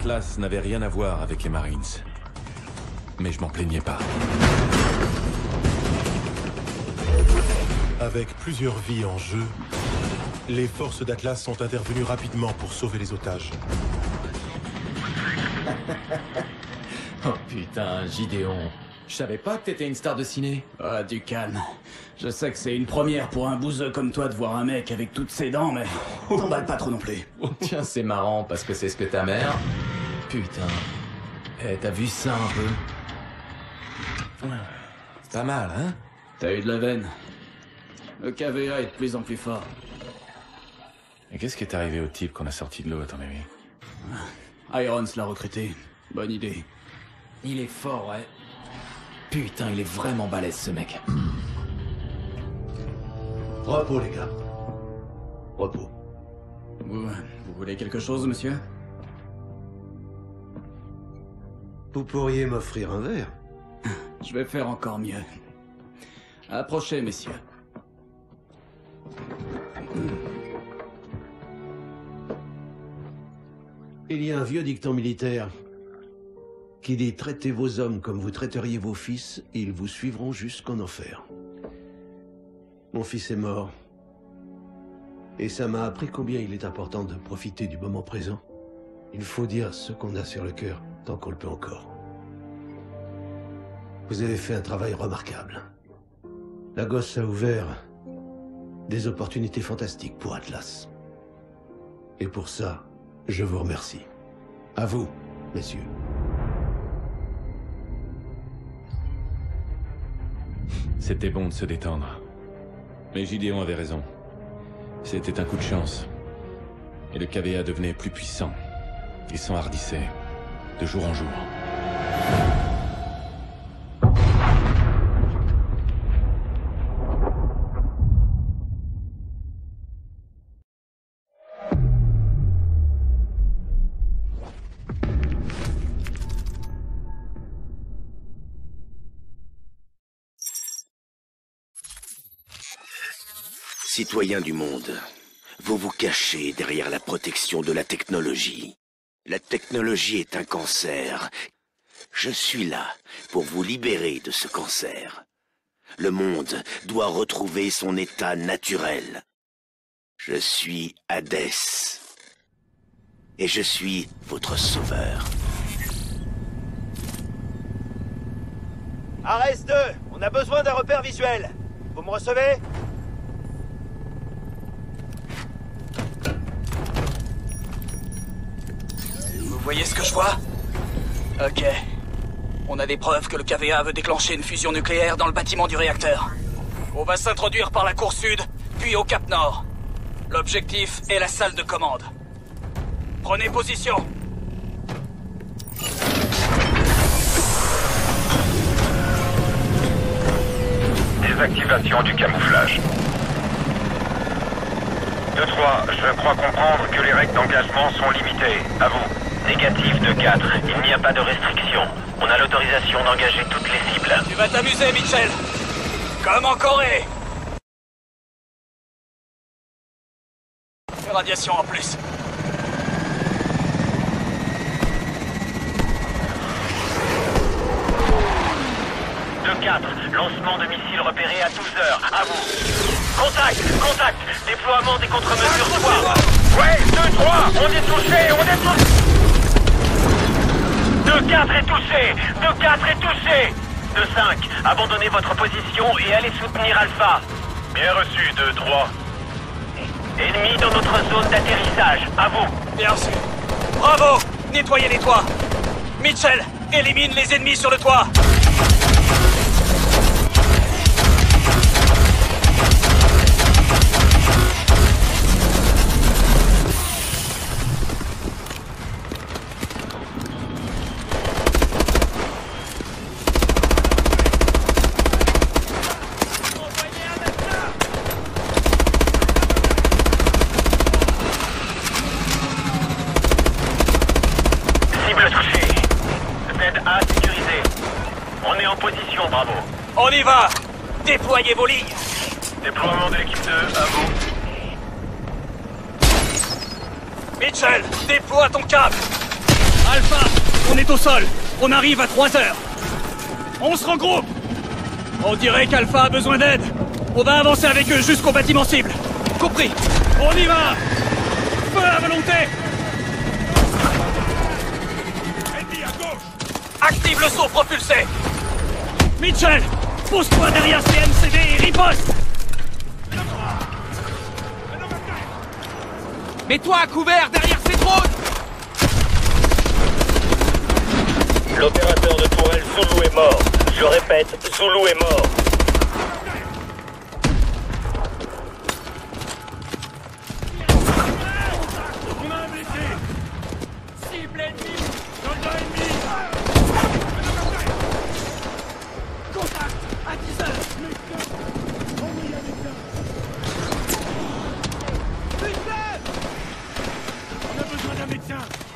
Atlas n'avait rien à voir avec les Marines. Mais je m'en plaignais pas. Avec plusieurs vies en jeu, les forces d'Atlas sont intervenues rapidement pour sauver les otages. Oh putain, Gideon. Je savais pas que t'étais une star de ciné. Ah, du calme. Je sais que c'est une première pour un bouseux comme toi de voir un mec avec toutes ses dents, mais t'emballe pas trop non plus. Tiens, c'est marrant parce que c'est ce que ta mère... Putain. Eh, t'as vu ça un peu? C'est pas mal, hein? T'as eu de la veine. Le KVA est de plus en plus fort. Et qu'est-ce qui est arrivé au type qu'on a sorti de l'eau, à ton avis? Irons l'a recruté. Bonne idée. Il est fort, ouais. Putain, il est vraiment balèze, ce mec. Repos, les gars. Repos. Vous voulez quelque chose, monsieur? Vous pourriez m'offrir un verre? Je vais faire encore mieux. Approchez, messieurs. Il y a un vieux dicton militaire qui dit « Traitez vos hommes comme vous traiteriez vos fils, et ils vous suivront jusqu'en enfer. » Mon fils est mort. Et ça m'a appris combien il est important de profiter du moment présent. Il faut dire ce qu'on a sur le cœur, tant qu'on le peut encore. Vous avez fait un travail remarquable. La gosse a ouvert des opportunités fantastiques pour Atlas. Et pour ça, je vous remercie. À vous, messieurs. C'était bon de se détendre. Mais Gideon avait raison. C'était un coup de chance. Et le KVA devenait plus puissant. Il s'enhardissait, de jour en jour. Citoyens du monde, vous vous cachez derrière la protection de la technologie. La technologie est un cancer. Je suis là pour vous libérer de ce cancer. Le monde doit retrouver son état naturel. Je suis Hadès. Et je suis votre sauveur. Arès 2, on a besoin d'un repère visuel. Vous me recevez? Vous voyez ce que je vois? Ok. On a des preuves que le KVA veut déclencher une fusion nucléaire dans le bâtiment du réacteur. On va s'introduire par la cour sud, puis au Cap Nord. L'objectif est la salle de commande. Prenez position. Désactivation du camouflage. 2-3, je crois comprendre que les règles d'engagement sont limitées. À vous. Négatif de 4. Il n'y a pas de restriction. On a l'autorisation d'engager toutes les cibles. Tu vas t'amuser, Mitchell. Comme en Corée. Radiation en plus. De 4. Lancement de missiles repéré à 12 heures. À vous. Contact. Contact. Déploiement des contre-mesures soir. Ouais, 2-3. On est touché. On est touché. 2-4 est touché. 2-4 est touché. 2-5. Abandonnez votre position et allez soutenir Alpha. Bien reçu, 2-3. Ennemi dans notre zone d'atterrissage. À vous. Bien sûr. Bravo. Nettoyez les toits. Mitchell, élimine les ennemis sur le toit. On y va! Déployez vos lignes! Déploiement de l'équipe 2, à vous. Mitchell, déploie ton câble! Alpha, on est au sol. On arrive à 3 heures. On se regroupe. On dirait qu'Alpha a besoin d'aide. On va avancer avec eux jusqu'au bâtiment cible. Compris. On y va. Feu à volonté. Ennemi à gauche. Active le saut propulsé. Mitchell, pousse-toi derrière CMCD et riposte. Mets-toi à couvert derrière ces drones. L'opérateur de tourelle Zulu est mort. Je répète, Zulu est mort. On a un blessé. Cible ennemie. Soldat ennemi. Contact à 10 heures. On a besoin d'un médecin.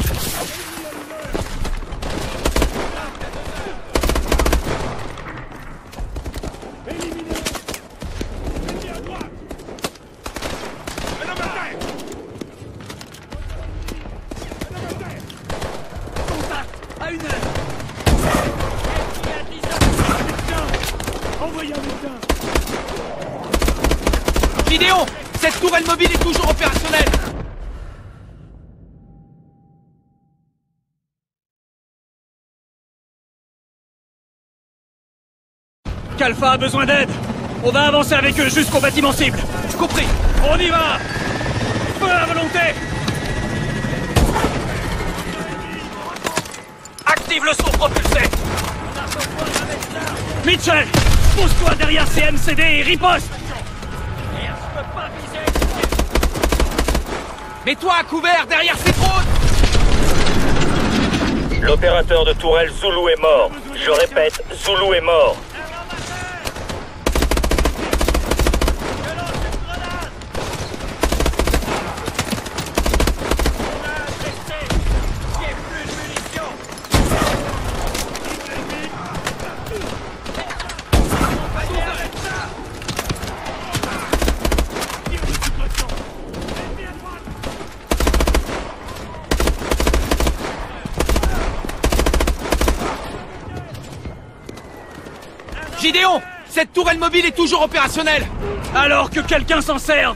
Gideon, cette tourelle mobile est toujours opérationnelle. Qu'Alpha a besoin d'aide. On va avancer avec eux jusqu'au bâtiment cible. Compris. On y va. Feu à volonté. Active le saut propulsé. Mitchell, pousse-toi derrière CMCD et riposte. Mets-toi à couvert derrière ces drones. L'opérateur de tourelle Zulu est mort. Je répète, Zulu est mort. Gideon, cette tourelle mobile est toujours opérationnelle. Alors que quelqu'un s'en serve.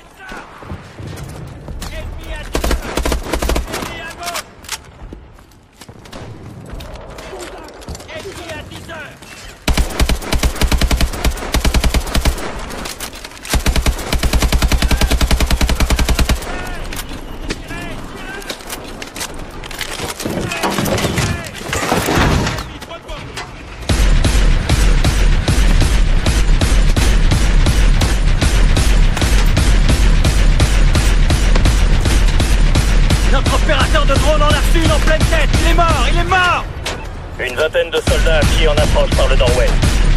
Une vingtaine de soldats à pied en approche par le nord-ouest.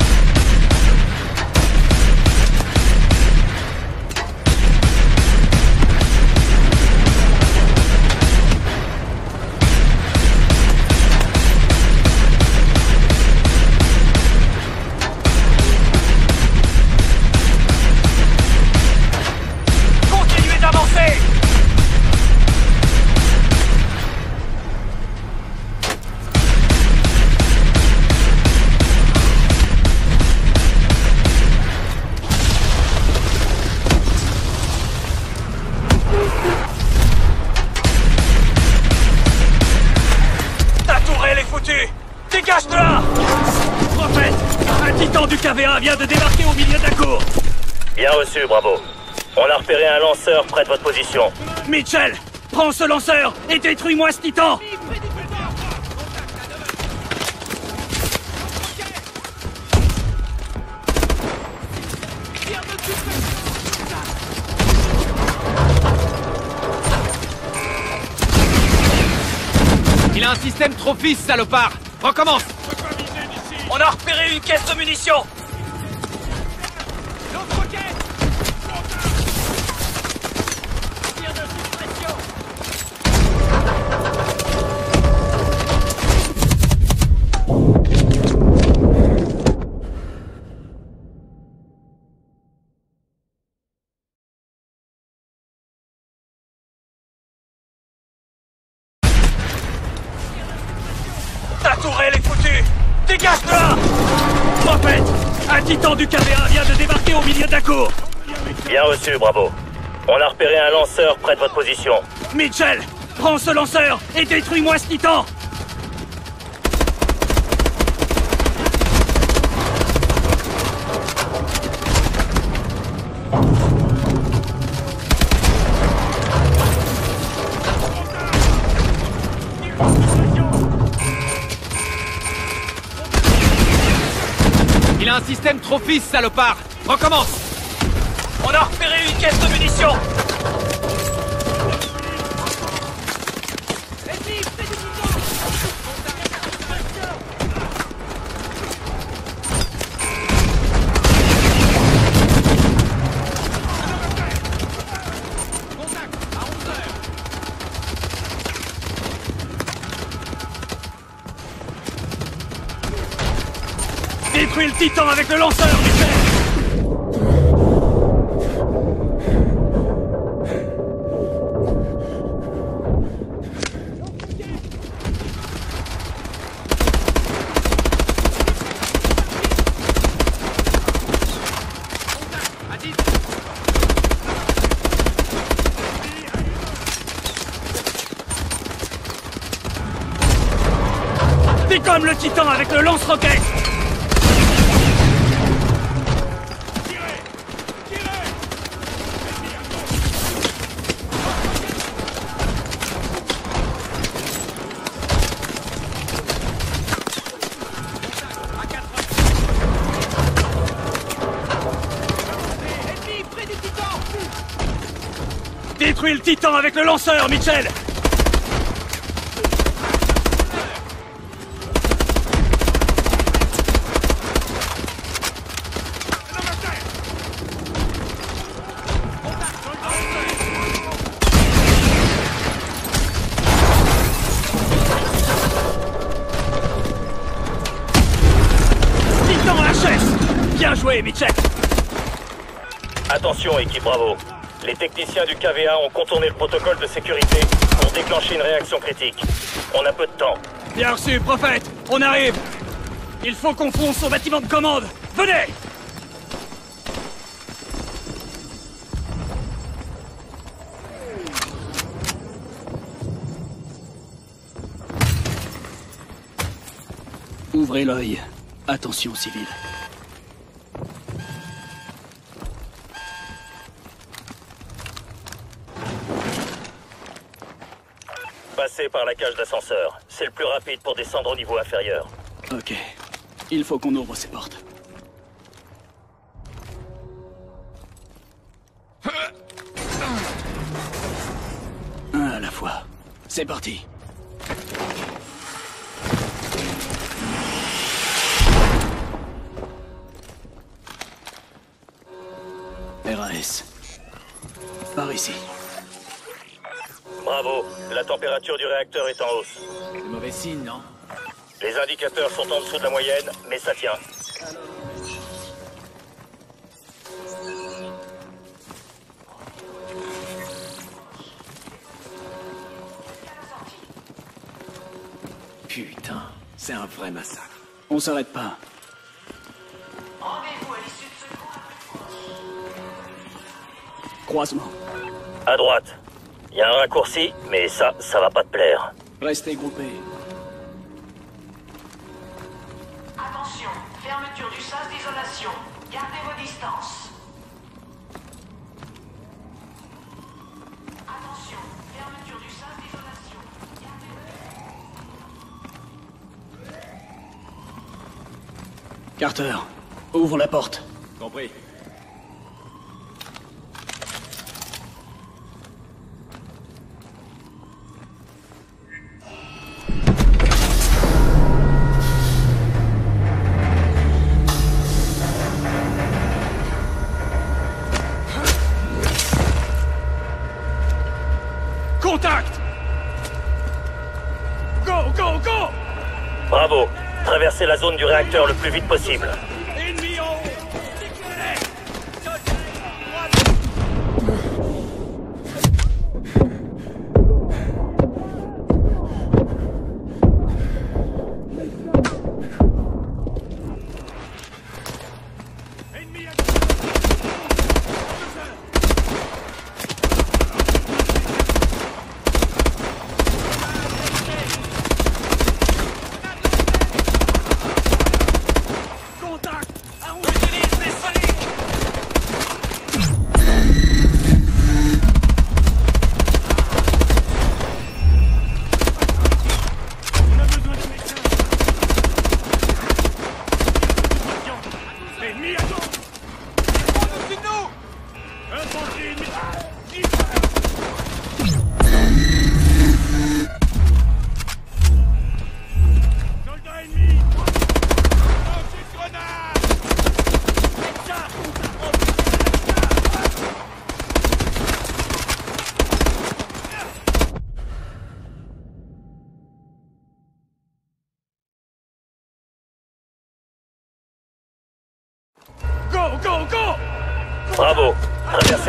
Continuez d'avancer. Dégage de là! Prophète, un titan du KVA vient de débarquer au milieu de la cour. Bien reçu, Bravo. On a repéré un lanceur près de votre position. Mitchell, prends ce lanceur et détruis-moi ce titan! Il a un système Trophis, salopard! Recommence! On a repéré une caisse de munitions! Un titan du KVA vient de débarquer au milieu de la cour. Bien reçu, Bravo. On a repéré un lanceur près de votre position. Mitchell, prends ce lanceur et détruis-moi ce titan. Il a un système Trophis, salopard. Recommence. On a repéré une caisse de munitions. Détruis le titan avec le lanceur, Michel. Décomme le titan avec le lance-roquette. Détruis le titan avec le lanceur, Mitchell. Titan HS. Bien joué, Mitchell. Attention, équipe Bravo. Les techniciens du KVA ont contourné le protocole de sécurité pour déclencher une réaction critique. On a peu de temps. Bien reçu, Prophète. On arrive. Il faut qu'on fonce au bâtiment de commande. Venez. Ouvrez l'œil. Attention, civil. Passez par la cage d'ascenseur. C'est le plus rapide pour descendre au niveau inférieur. Ok. Il faut qu'on ouvre ces portes. Un à la fois. C'est parti. RAS. Par ici. Bravo. La température du réacteur est en hausse. C'est mauvais signe, non? Les indicateurs sont en dessous de la moyenne, mais ça tient. Putain, c'est un vrai massacre. On s'arrête pas. Croisement. À droite. Il y a un raccourci, mais ça va pas te plaire. Restez groupés. Attention, fermeture du sas d'isolation. Gardez vos distances. Attention, fermeture du sas d'isolation. Carter, ouvre la porte. Compris. Contact! Go, go, go! Bravo. Traversez la zone du réacteur le plus vite possible. Ennemi en haut!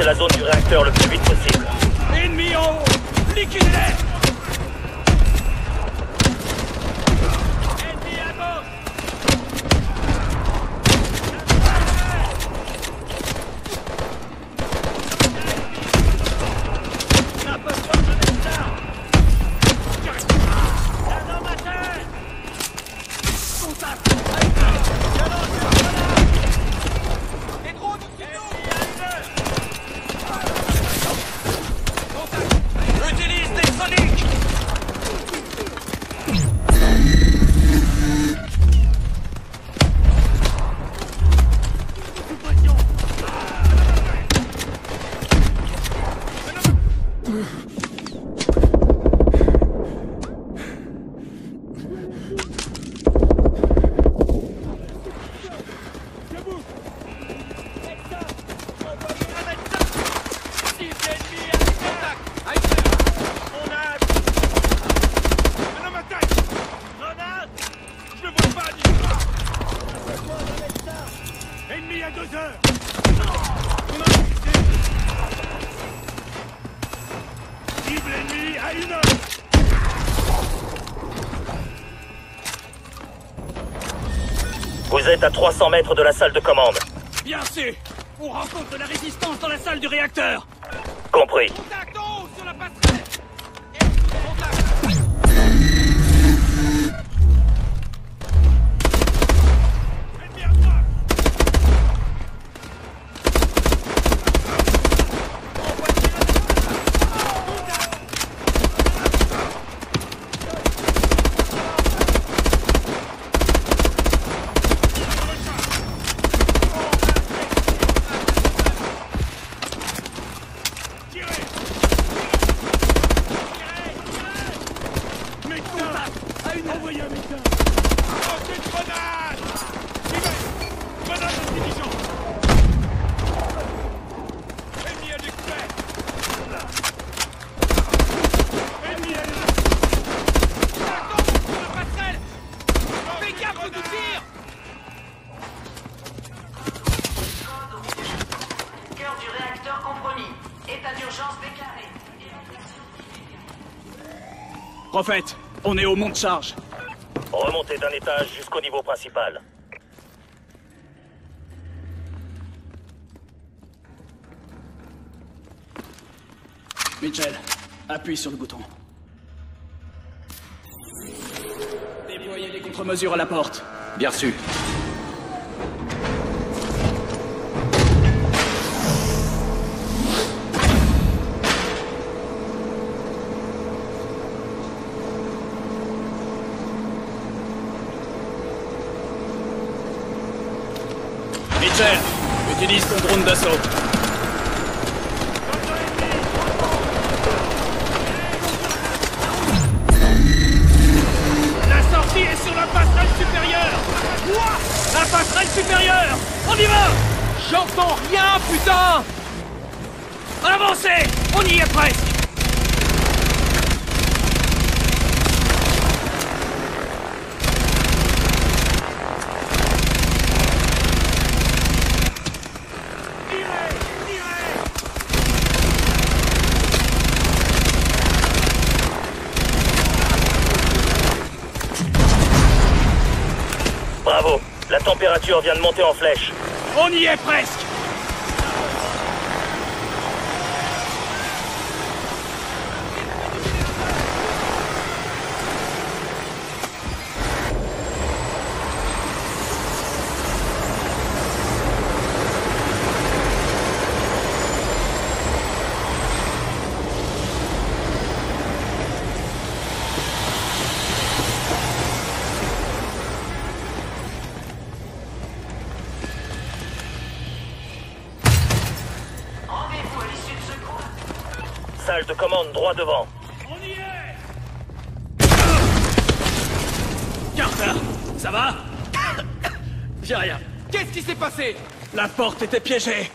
de la zone du réacteur le plus vite possible. Ennemis en haut! Liquidez-les! Ennemis à gauche! Un peu de ça! Un homme à terre! Contact! Les drones au-dessus de nous! Utilise des soniques! Vous êtes à 300 mètres de la salle de commande. Bien sûr! On rencontre de la résistance dans la salle du réacteur! Compris. Contact en haut sur la passerelle! Cœur du réacteur compromis. État d'urgence déclaré. Prophète, on est au mont de charge. Remontez d'un étage jusqu'au niveau principal. Mitchell, appuie sur le bouton. Déployez les contre-mesures à la porte. Bien reçu. Mitchell, utilise ton drone d'assaut. La sortie est sur la passerelle supérieure. Quoi? La passerelle supérieure. On y va. J'entends rien, putain! Avancez. On y est presque. Bravo. La température vient de monter en flèche. On y est presque. Rendez-vous à l'issue de ce coup. Salle de commande droit devant. On y est. Carter, ça va? J'ai rien. Qu'est-ce qui s'est passé? La porte était piégée.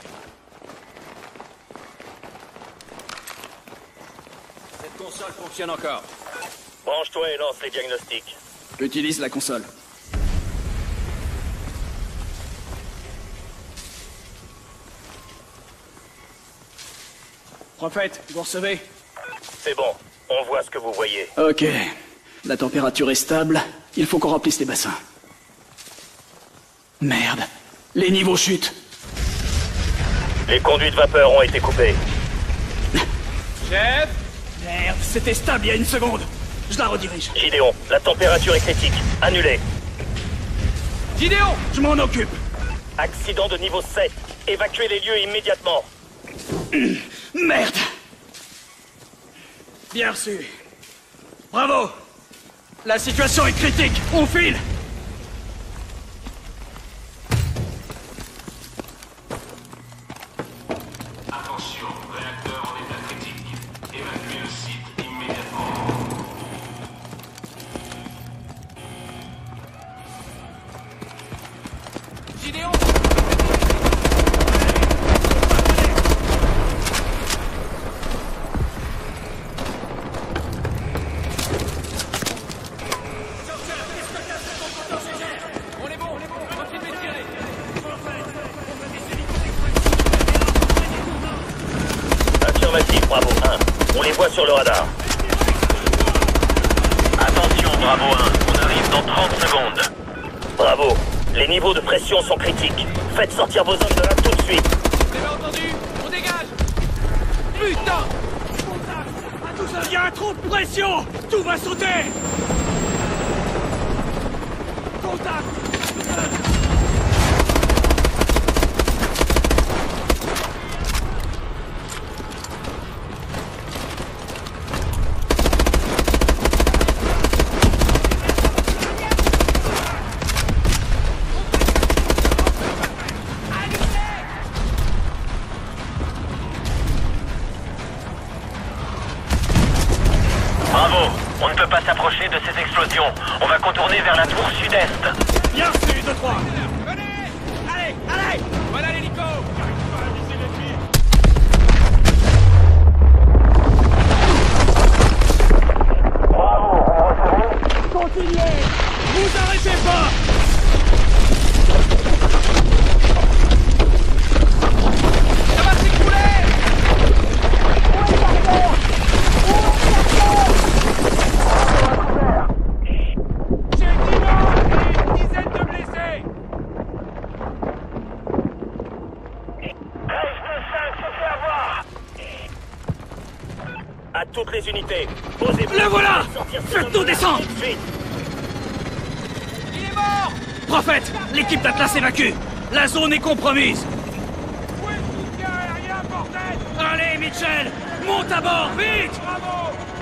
Cette console fonctionne encore. Branche-toi et lance les diagnostics. Utilise la console. Prophète, vous recevez? C'est bon, on voit ce que vous voyez. Ok. La température est stable, il faut qu'on remplisse les bassins. Merde. Les niveaux chutent. Les conduits de vapeur ont été coupés. Chef! Merde, c'était stable il y a une seconde. Je la redirige. Gideon, la température est critique. Annulé. Gideon! Je m'en occupe. Accident de niveau 7. Évacuez les lieux immédiatement. Merde! Bien reçu. Bravo! La situation est critique. On file! Attention, réacteur en état critique. Évacuez le site immédiatement. Gideon! Affirmatif, Bravo 1. On les voit sur le radar. Attention, Bravo 1. On arrive dans 30 secondes. Bravo. Les niveaux de pression sont critiques. Faites sortir vos hommes de là tout de suite. Vous avez entendu? On dégage! Putain! Il y a trop de pression! Tout va sauter! Contact! Bravo. On ne peut pas s'approcher de ces explosions. On va contourner vers la tour sud-est. Bien reçu, 2-3! Venez! Allez, allez! Voilà l'hélico! Continuez! Vous arrêtez pas! Ça va s'écrouler! J'ai 10 morts et une dizaine de blessés! À toutes les unités, posez-vous. Le voilà! Sortir ces Faites-nous hommes de là descendre! tout de suite. Il est mort! Prophète, l'équipe d'Atlas évacue! La zone est compromise! Où est le soutien aérien, bordel? Allez, Mitchell! Monte à bord, vite! Bravo!